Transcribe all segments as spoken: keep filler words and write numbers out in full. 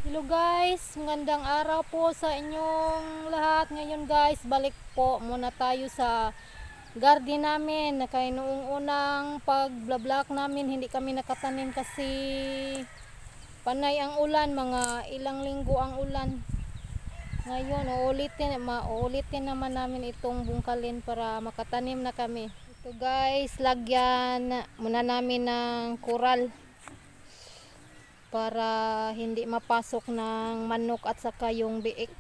Hello guys, magandang araw po sa inyong lahat. Ngayon guys, balik po muna tayo sa garden namin. Kaya noong unang pag-vlog namin, hindi kami nakatanim kasi panay ang ulan, mga ilang linggo ang ulan. Ngayon, uulitin, mauulitin naman namin itong bungkalin para makatanim na kami. Ito guys, lagyan muna namin ng coral para hindi mapasok ng manok at saka yung biik.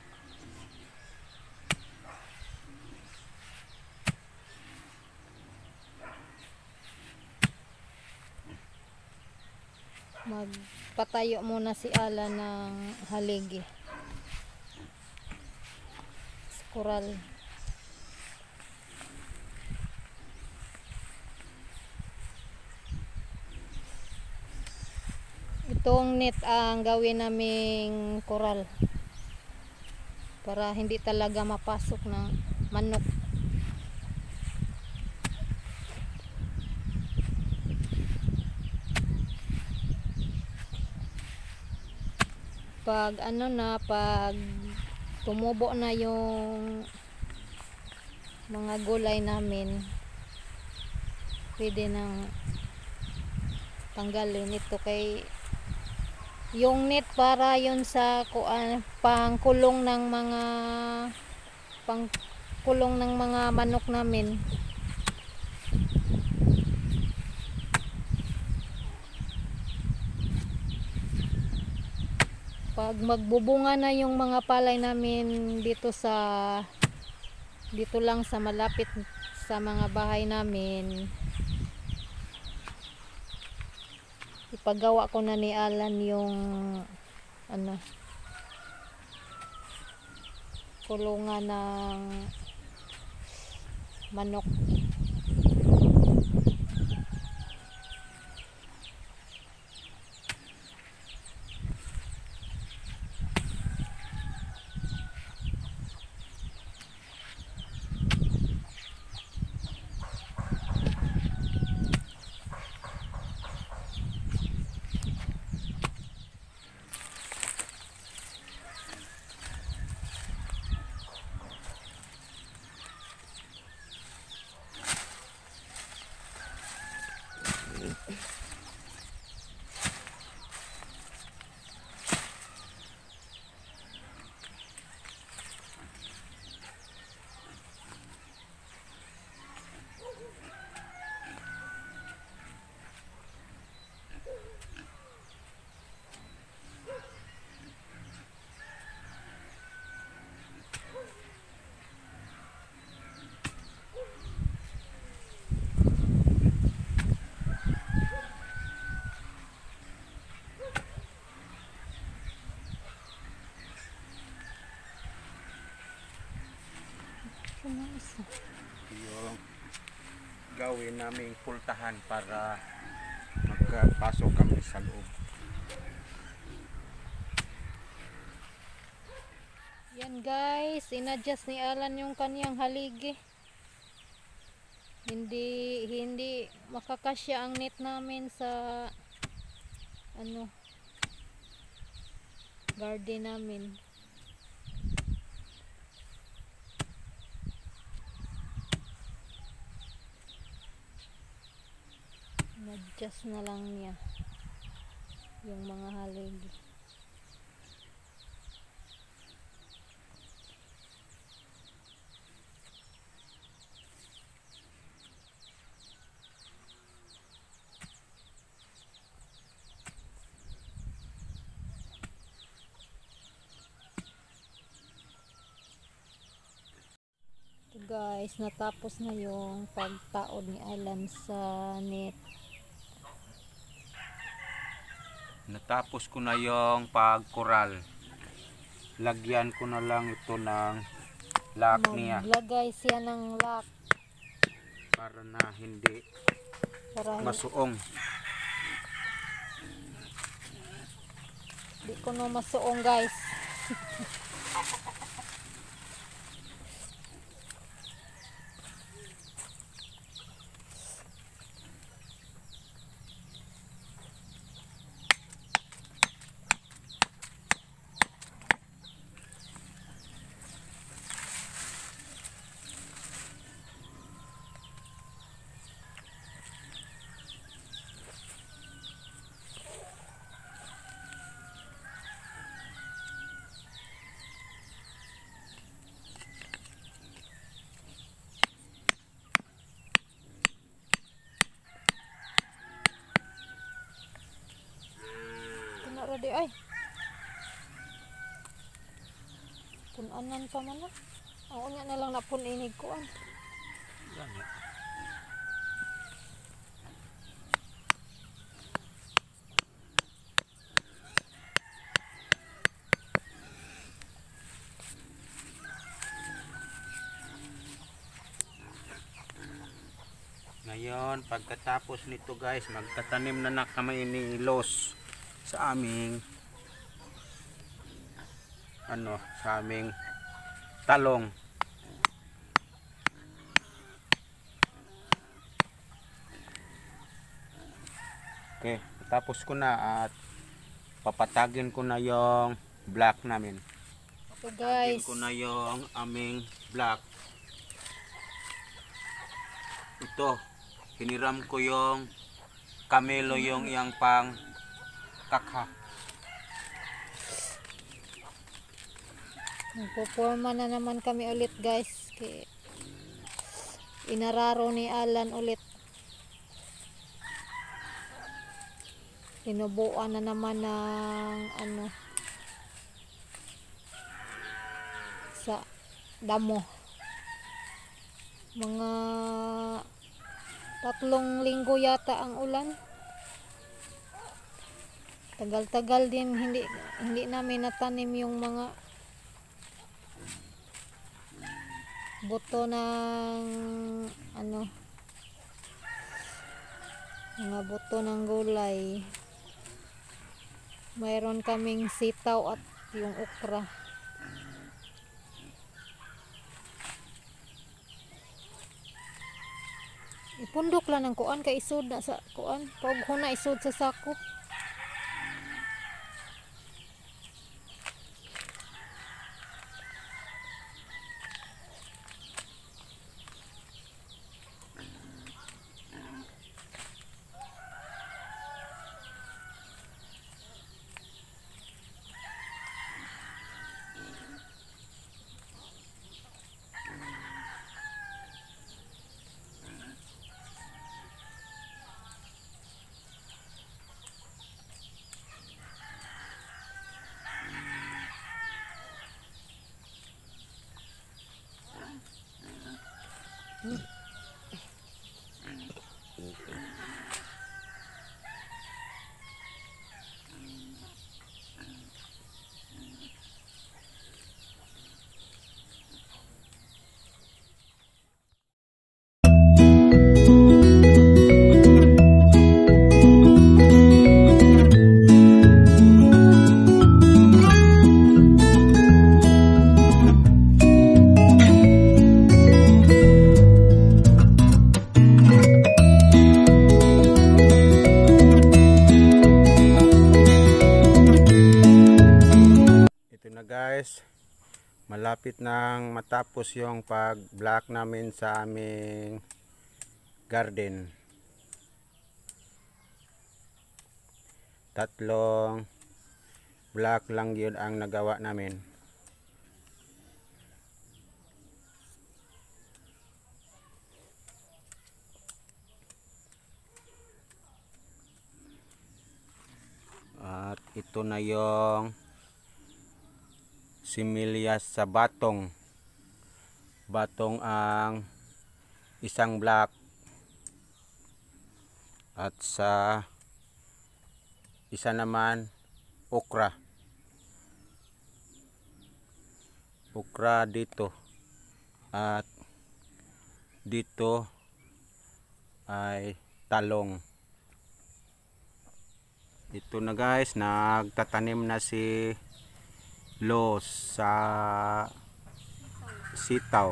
Magpatayo muna si Ala ng haligi. Coral. Itong net ang gawin naming coral para hindi talaga mapasok ng manok. Pag ano na, pag tumubo na yung mga gulay namin, pwede nang tanggalin ito kay yung net para yun sa kuan, pangkulong ng mga pangkulong ng mga manok namin. Pag magbubunga na yung mga palay namin dito sa dito lang sa malapit sa mga bahay namin, ipagawa ko na ni Alan yung ano, kulungan ng manok. Yung gawin naming pultahan para magpasok kami sa loob. Yan guys, inadjust ni Alan yung kaniyang haligi. Hindi hindi makakasya ang net namin sa ano, garden namin. Adjust na lang niya yung mga haligi. Ito guys, natapos na yung pagtaod ni Alan sa net. Natapos ko na yung pagkoral. Lagyan ko na lang ito ng lock niya. Maglagay siya ng lock Para na hindi para masuong. di ko no masuong guys. di ay. Punanan pa man na. Ang unya na lang na pun inig ko an. Gani. Ngayon, pagkatapos nito guys, magtatanim na na kami ni Los sa aming ano, sa aming talong. Okay, tapos ko na at papatagin ko na yung black namin. So Tagin guys, ko na yung aming black. Ito, hiniram ko yung kamelo yung iyang pang kakha. magpuporma na naman kami ulit guys. Kay inararo ni Alan ulit. Sinubuan na naman ng ano sa damo. Mga tatlong linggo yata ang ulan. Tagal-tagal din hindi hindi namin natanim yung mga buto ng ano mga buto ng gulay. Mayroon kaming sitaw at yung okra. Ipundok lang ng kuan kay isod na sa kuan. Pag huna isod sa sako. Guys, malapit nang matapos yung pag black namin sa aming garden. Tatlong black lang yun ang nagawa namin. At ito na yung similyas sa batong. Batong ang isang black. At sa isa naman okra. Okra dito. At dito ay talong. Ito na guys, nagtatanim na si Los sa sitaw.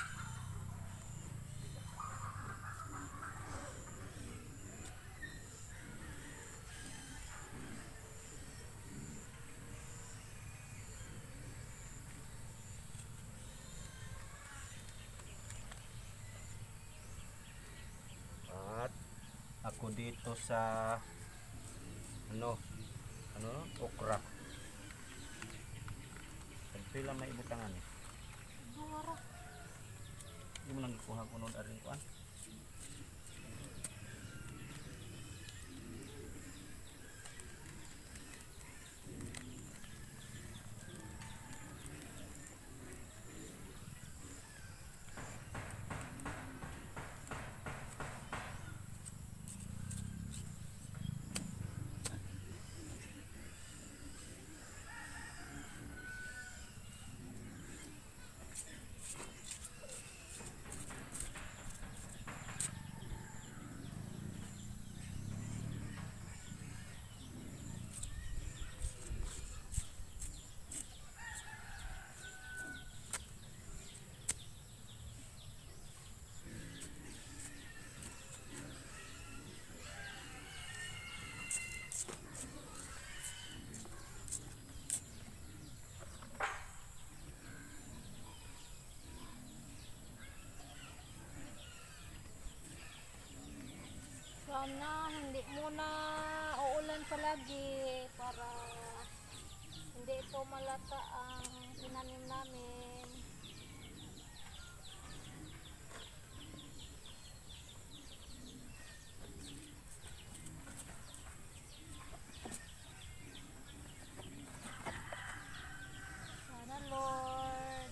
At ako dito sa ano ano okra. Pila may ibutangan eh. Duwara. Hindi mo lang ikuha ko noon aring kuan. palagi para hindi ito malata ang tinanim namin. Sana Lord,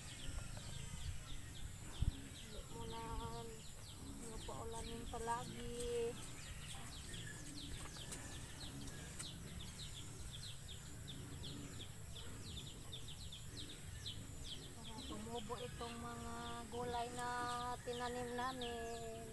hindi mo na ano paulanin palagi. Para tumubo itong mga gulay na tinanim namin.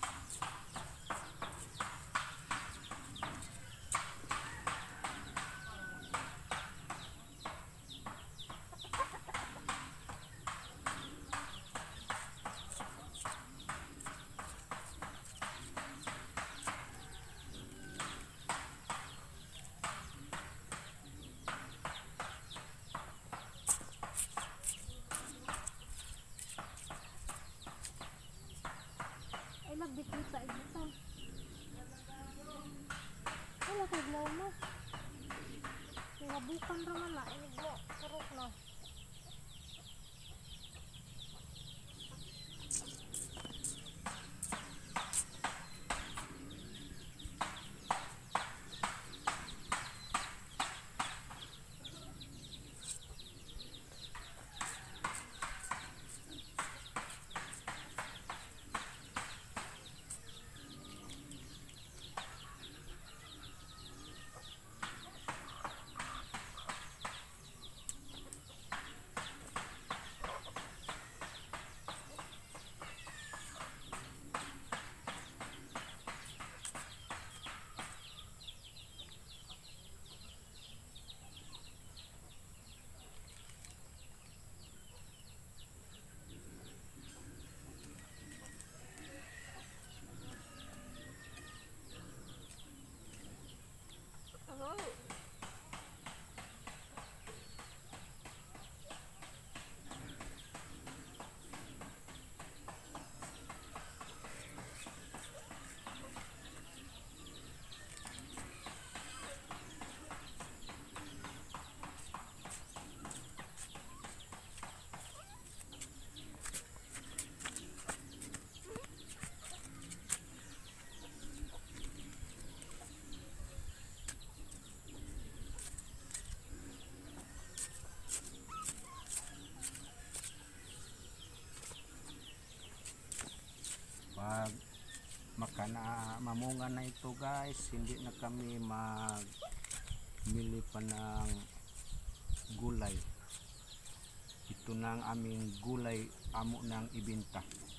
Ay, magbitita ito. Wala kay glaw na. Kaya bukan raman na. Ay, glaw. Kurot na. Pag makana mamunga na ito guys, hindi na kami mag mili pa ng gulay. Ito na ang aming gulay, amo nang ibenta.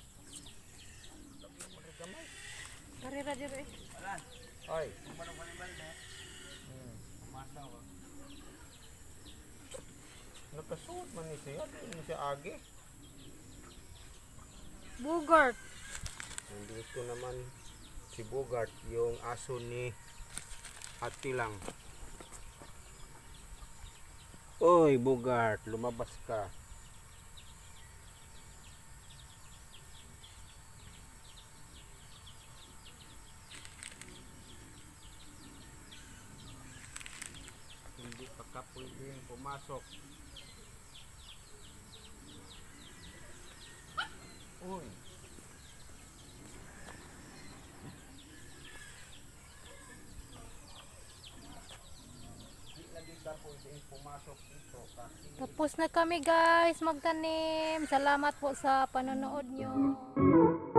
Karira dito eh. Oy, hmm, pumasaw ka. Nakasuot man ni siya, hindi siya agi. Bugart. Nandito naman si Bogart, yung aso ni Atilang. Oy Bogart, lumabas ka. Hindi pa ka pwedeng pumasok. Uy. Pumasok dito kasi Tapos na kami guys magtanim. Salamat po sa panonood nyo.